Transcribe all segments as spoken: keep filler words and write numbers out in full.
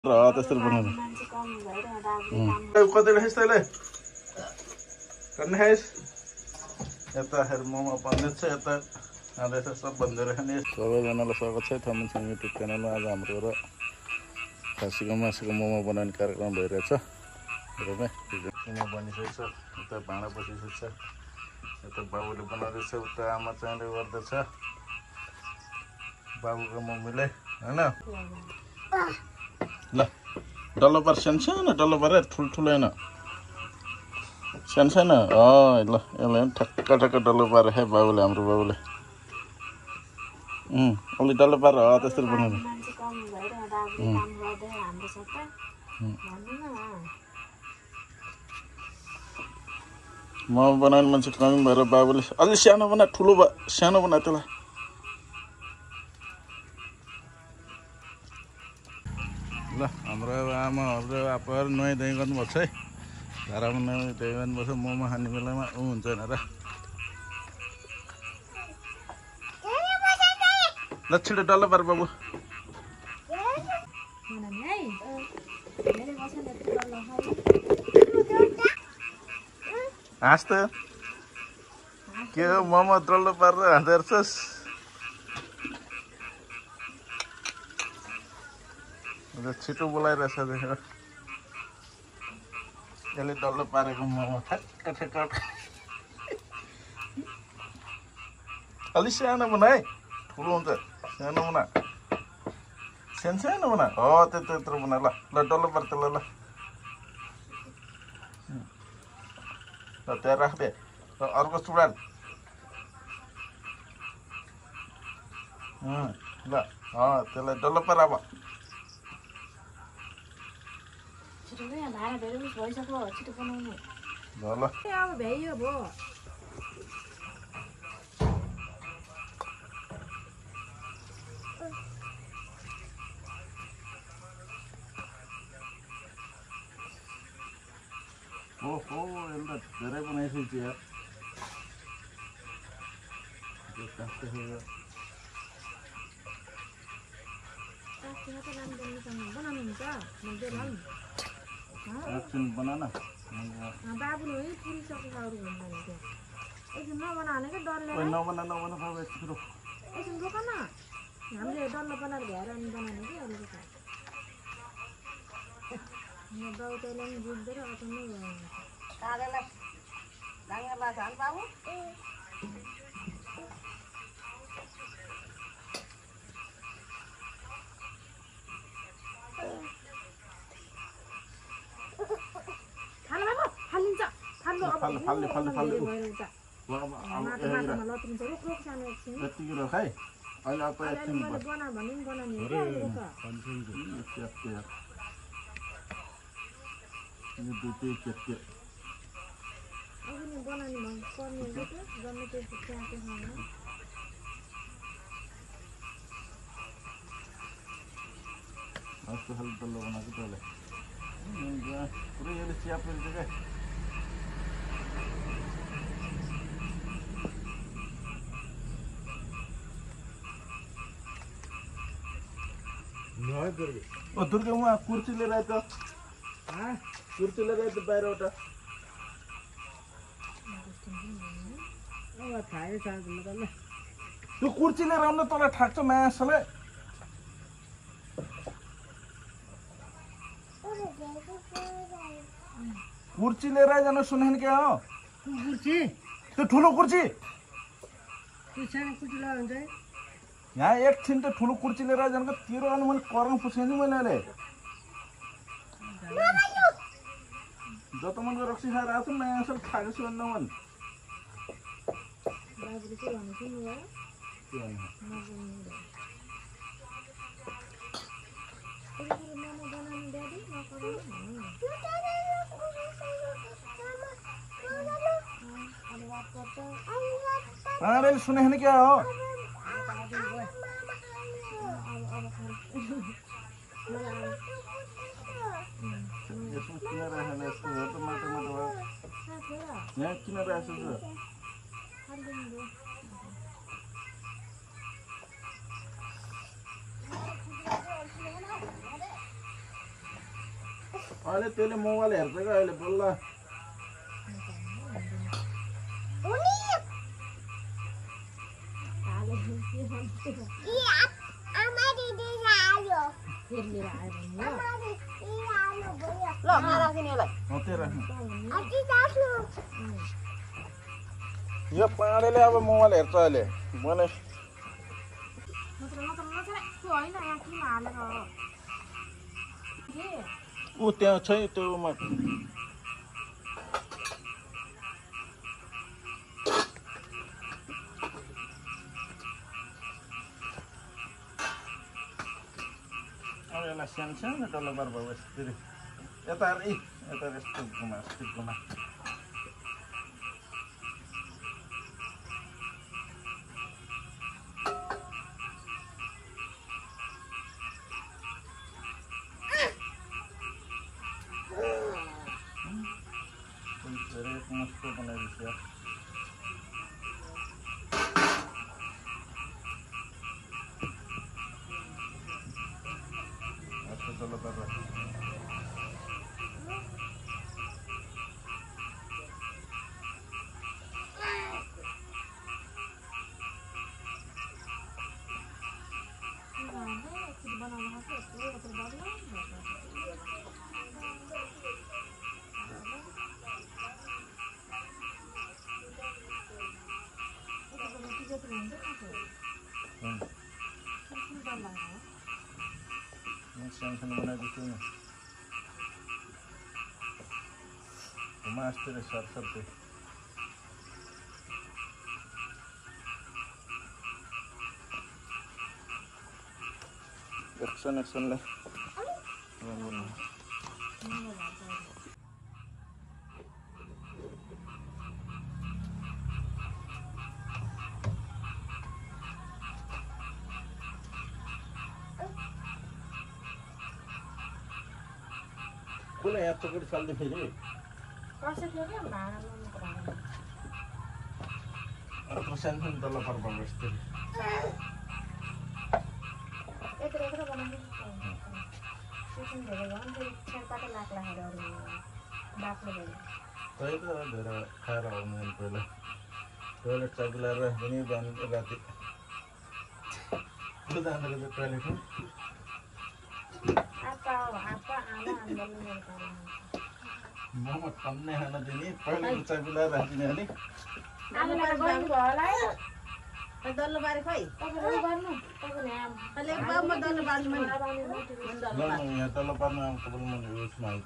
त्यस्तो बनाउनु कति राखेस् तैँले कति खाइस् यता हेर मोमो बन्दैछ यता आँदैछ सब बन्दै राख्ने सबैजनालाई स्वागत छ थमिन छ युट्युब च्यानलमा आज हाम्रो र खसीको मासुको मोमो बनाउने कार्यक्रम भइरहेछ हेर्नु मोमो बनिसकेको छ उता भाँडा बसिसकेको छ यता बाबुले बनाउँदैछ उता आमा चाहिँले गर्दैछ बाबुको मम्मीले हैन ल डल्लो पार सानो डल्लो पार ठुल्ठुलो होइन सानो सानो अँ ल यसलाई ठक्क ठक्क डल्लो पार है बाबुले हाम्रो बाबुले अँ अलि डल्लो पार हो त्यस्तो बनाउनु मोमो बनाउने मान्छे कमी भएर बाबुले अलि सानो बना ठुलो सानो बना त्यसलाई ल हाम्रो आमाहरू आप्पाहरू नुहाइ धुवाइ गर्नुभएको छ है घरमा नुहाइ धुवाइ गर्नुपर्छ मोमो खाने बेलामा ऊ हुन्छ भनेर ल छिटो डल्लो पार बाबु हाँस त के हो मोमो डल्लो पारेर हाँस्दै हेर्छस् छिटो बोलाइरहेछ देखेर यसले डल्लो पारेको मोमो ठ्याक्क ठ्याक्क अलिक सानो बना है ठुलो हुन्छ सानो बना सानो सानो बना हो त्यत्रो त्यत्रो बना ल ल डल्लो पार त ल ल ल त्यहाँ राख्दे ल अर्को चुडाल ल अँ त्यसलाई डल्लो पार अब भाडा धेरै भइसक्यो छिटो बनाउनु ल ल अब भ्याइयो भो ओहो यसले त धेरै बनाइसकेको यार बनाउनुहुन्छ एकछिन बनाना बाबुले है पुरिसकेको अरू भन्दा एकछिन नबना भने क्या डल्लो नबना नबना बाबु एकछिन रोक एकछिन रोक न हामीले डल्लो बनाएर भ्याएर अनि बनाउने कि अलिकति बाउताले पनि बुझ्दै र अचम्मै भयो बाबु फाल्ने फाल्ने फाल्ने यतिको रोक है अहिले अब एकछिन बना भने पनि बनाउने दुइटै चेप्के अघि बनाउने पर्ने जम्मै त्यो त्यहाँको खाना यस्तो खालको डल्लो बनाएको तैँले पुरै यसले च्यापेर चाहिँ क्या ओ दुर्गा उहाँ कुर्सी लिएर आयो त कुर्सी लिएर आयो त बाहिरबाट त्यो कुर्सी लिएर आउनु तँलाई ठाक्छ मासलाई कुर्सी लिएर आइजान सुनेन क्या हो कुर्सी त्यो ठुलो कुर्सी सानो कुर्सी लगाएर हुन्छ यहाँ एकछिन त ठुलो कुर्सी लिएर आइजान तेरो अनि मैले करङ पुछेँ मैले अहिले जत मनको रक्सी खाएर आएको छु नयाँ असल खाएको छु भन्दा मन बाबुले के भन्नु सुन्नु भयो आँले सुने नि क्या हो किन राखेर यस्तो हो त माटो माटो भयो यहाँ किन राखेको छ अहिले त्यसले मोबाइल हेर्छ क्या अहिले बल्ल यो पाँडेले अब मोबाइल हेर्छ अहिले मैले ऊ त्यहाँ छ त्यो अब यसलाई सानो सानो डल्लो बार भयो यसरी यता ए यता यस्तो घुमा यस्तो घुमा मस्तो बनाइदिन्छ यस्तो डल्लो बार सानो सानो बनाइदिन्छु नि घुमा यस्तै सरसर्दै एकछिन एकछिनलाई कुनै यहाँ चोकरी चाल्दै फेरि अर्को सानो सानो डल्लो पार भएको जस्तो त्यही त धेरै खाएर आउनु पहिला टोइलेट चाबिलाएर पनि बिहान राति जाँदाखेरि टोइलेट मोमो टन्ने खान दिने पहिला चाबिलाएर राखिदिने अनि डल्लो बारे खै यहाँ तल पार्नु अब तपाईँले मैले उयसमा हाल्छु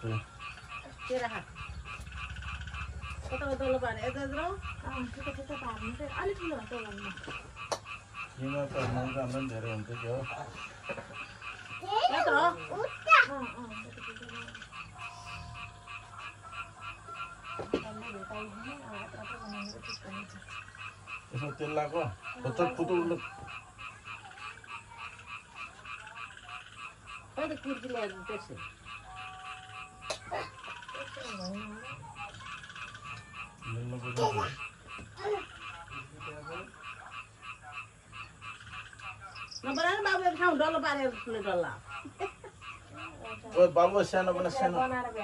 डल्लो बारे यता किमा त महँगो हाम्रो पनि धेरै हुन्छ कि हो यसो तेल लगाएको फुचुक फुचुक कुर्ती ल्याएर त्यसो नबनाएर बाबु एक ठाउँ डल्लो पारेर डल्ला ओ बाबु सानो बना सानो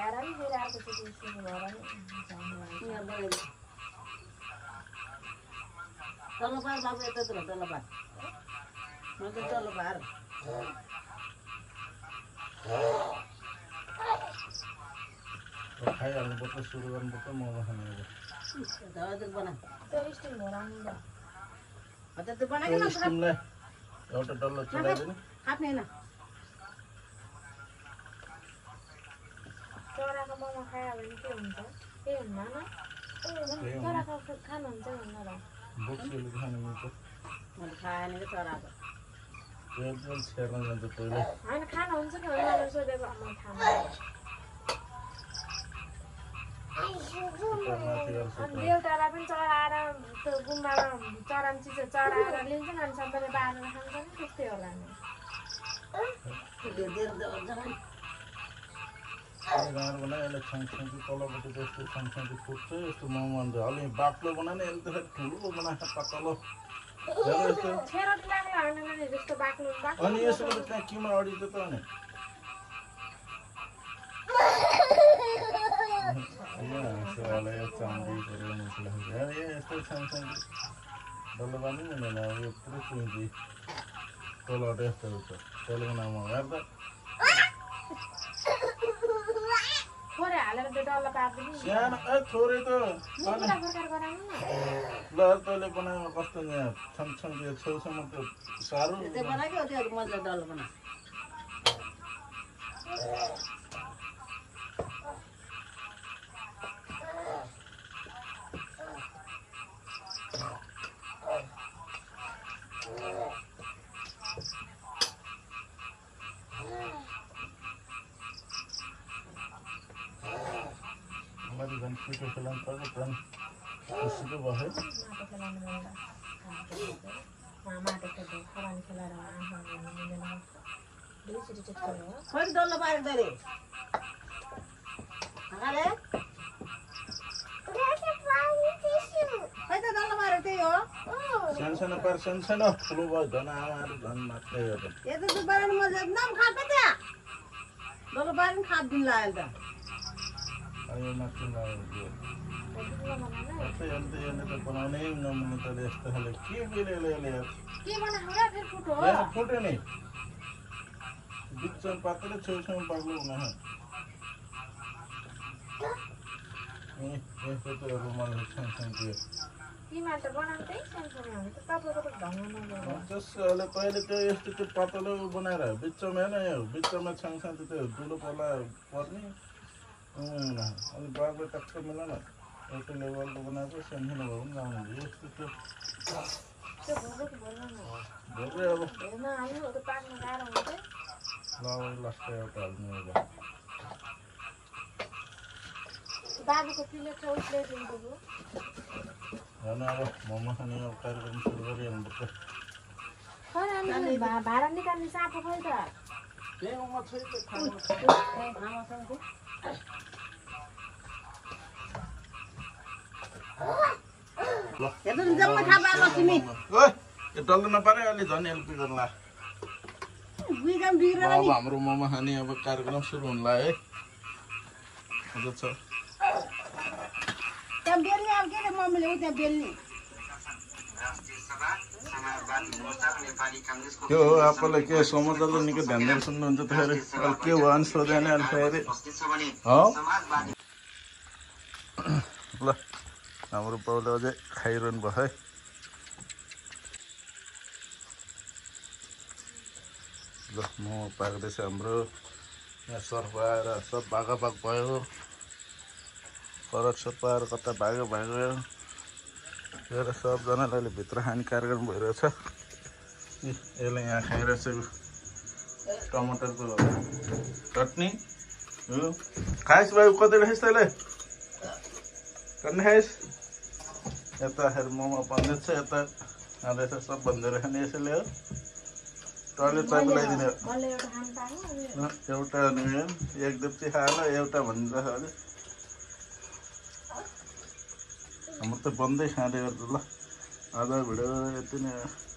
डल्लो पार बाबु यता डल्लो पार म त डल्लो पार खाइहाल्नु पर्छ सुरु गर्नुपर्छ मोमो खानु हजुर बना हजुर त्यो बनाएको न स्टिमलाई एउटा डल्लो चलाइदिनु खाप्ने होइन चराको मोमो खायो भने के हुन्छ के हुन्न न चराको खानुहुन्छ भन्न र बोक्सीले खानु मिल्छ मैले खाएन कि चराको एकदम छेर्न जान्छ पहिला होइन खानुहुन्छ कि होइन भनेर सोधेको म खानु अनि देउतालाई पनि चढाएर त्यो गुम्बामा चराम चिज चढाएर लिन्छन् अनि सबैले बारेर खान्छन् त्यस्तै होला नि गाँड बनायो यसलाई छाङछाङकी तलपट्टि जस्तो छाङछाङकी फुट्छ यस्तो मोमो अन्त अलि बाक्लो बनायो यसले त ठुलो बनाएको पातलो छेरोट लाग्ला होइन नि जस्तो बाक्लो अनि यसो त्यहाँ किमा अडिन्छ त अनि चामडी पऱ्यो मसला ए यस्तो सानसानो डल्लो बानी मिलेन यो पुरै चुइँची तलबाट यस्तो हुन्छ तलको नाममा हेर्दा थोरै हालेर त्यो डल्लो पारिदिनु नि। सानो ए थोरै त मुखुरा फर्काएर गराउनु न। ल तैँले बनाएको कस्तो यहाँ छमछम त्यो छेउछाउमा त्यो साह्रो त्यो बनाएको त्यो मजाले डल्लो बना हमारी गन छिटो खेलाउनु पर्छ झन् खुसीको भयो माटो खेलाउनु पर्दा माटो खेल्दै खरानी खेलाएर आँखा मिलेन दुईचोटि चाहिँ खेल्यो हो। खोइ डल्लो पारेको त रे आले खोइ त डल्लो पारेको त्यही हो सानो सानो पार सानो सानो ठुलो भयो झन् आमाहरू झन् मात्रै हो त यो त त्यो बनाउनु मजा एकदम खाएको त्यहाँ डल्लो पारेर पनि खाप दिन लाग्यो त यो माथि लाग्यो दुईवटा बनाउनु न। त्यस्तै अन्त यसले त बनाउनै नमिल्ने त यस्तो खाले के बेले यसले के बनाएको र फेरि फुटो हो। यहाँ फुट्यो नि बिचमा पातलो छेउछाउमा बाक्लो हुन यस्तो त रुमाल सानसानो त्यो तिमीहरू त बनाउनु त्यही सानसानो हो त तपाईँको त ढङ्ग नगर्नु। जसले पहिले त्यो यस्तो त्यो पातलो बनाएर बिचमा होइन यो बिचमा सानसानो त्यो ठुलो पल्ला पर्ने अनि बाबा टक्क मिलाउन एउटा लेभलको बनाएको सानसानो भयो पनि लाउनु यस्तो त्यो त्यो भोगो भोल्नु न धेरै अब हेर्न आउनु त्यो पाक्न गाह्रो हुन्छ। लाउ लास्ट एउटा हाल्नु अब बाबुको प्लेट छ उसले दिनुभयो। हेर्नु अब मोमो खाने अब कार्यक्रम सुरु गरिहाल्नुपर्छ खै अनि भा- भाडा निकाल्ने सापो खै त त्यहीमा छ त्यो खानु आमासँग ल हेर्नु नि जम्मै खा पाएको तिमी ओइ यो डल्लो नपारे अलि झन् हेल्प गर्ला बुइगाम बिग्रेर अब नि हाम्रो मोमो खाने अब कार्यक्रम सुरु हुन्ला है अझ छ त्यहाँ बेल्ने अब के रे मम्मीले उ त्यहाँ बेल्ने त्यो हो आफूलाई के समाचारले निकै ध्यान दिएर सुन्नुहुन्छ त फेरि अब के भयो भने सोधेन अनि फेरि हो ल हाम्रो पाउले अझै खाइरहनु भयो है ल मोमो पाक्दैछ हाम्रो यहाँ सर्फ आएर सब भागा भाग भयो फरक सर्फ आएर कता भागो भागो र सबजनाले अहिले भित्र खाने कार्यक्रम भइरहेछ यसले यहाँ खाइरहेछ टमाटरको चटनी हो खाइस् भाइ कति खाइस् तैँले कति खाइस् यता मोमो बन्दैछ यता खाँदैछ सब बन्दै खाने यसैले हो तैँले चाय लगाइदिने मैले एउटा खानु पाएँ एउटा अनि एक दुप्ची खाएर एउटा भनिरहेछ अरे हाम्रो त बन्दै खाँदै गर्छ ल आज भिडियो यति नै